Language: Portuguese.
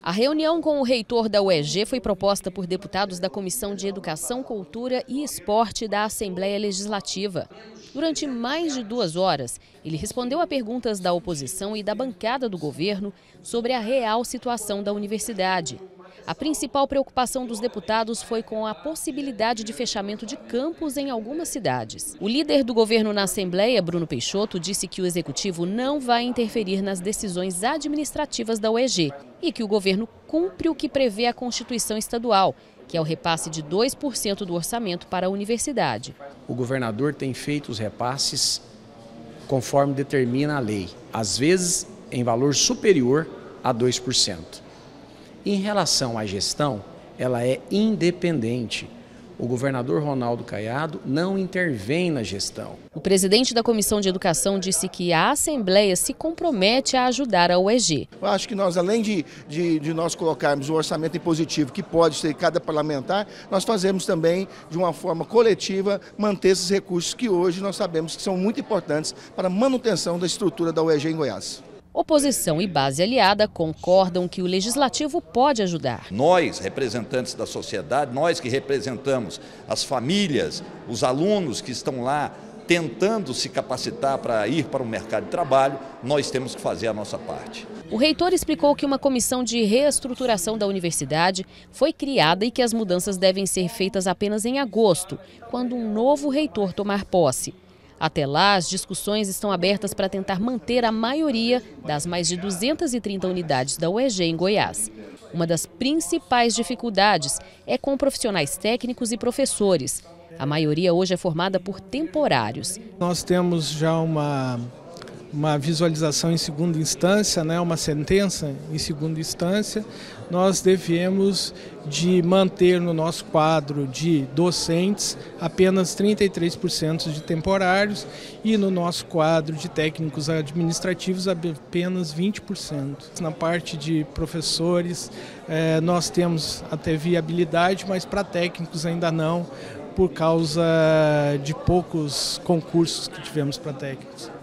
A reunião com o reitor da UEG foi proposta por deputados da Comissão de Educação, Cultura e Esporte da Assembleia Legislativa. Durante mais de 2 horas, ele respondeu a perguntas da oposição e da bancada do governo sobre a real situação da universidade. A principal preocupação dos deputados foi com a possibilidade de fechamento de campus em algumas cidades. O líder do governo na Assembleia, Bruno Peixoto, disse que o executivo não vai interferir nas decisões administrativas da UEG e que o governo cumpre o que prevê a Constituição Estadual, que é o repasse de 2% do orçamento para a universidade. O governador tem feito os repasses conforme determina a lei, às vezes em valor superior a 2%. Em relação à gestão, ela é independente. O governador Ronaldo Caiado não intervém na gestão. O presidente da Comissão de Educação disse que a Assembleia se compromete a ajudar a UEG. Eu acho que nós, além de nós colocarmos o orçamento impositivo que pode ser cada parlamentar, nós fazemos também, de uma forma coletiva, manter esses recursos que hoje nós sabemos que são muito importantes para a manutenção da estrutura da UEG em Goiás. Oposição e base aliada concordam que o Legislativo pode ajudar. Nós, representantes da sociedade, nós que representamos as famílias, os alunos que estão lá tentando se capacitar para ir para o mercado de trabalho, nós temos que fazer a nossa parte. O reitor explicou que uma comissão de reestruturação da universidade foi criada e que as mudanças devem ser feitas apenas em agosto, quando um novo reitor tomar posse. Até lá, as discussões estão abertas para tentar manter a maioria das mais de 230 unidades da UEG em Goiás. Uma das principais dificuldades é com profissionais técnicos e professores. A maioria hoje é formada por temporários. Nós temos já uma visualização em segunda instância, uma sentença em segunda instância. Nós devemos de manter no nosso quadro de docentes apenas 33% de temporários e no nosso quadro de técnicos administrativos apenas 20%. Na parte de professores nós temos até viabilidade, mas para técnicos ainda não, por causa de poucos concursos que tivemos para técnicos.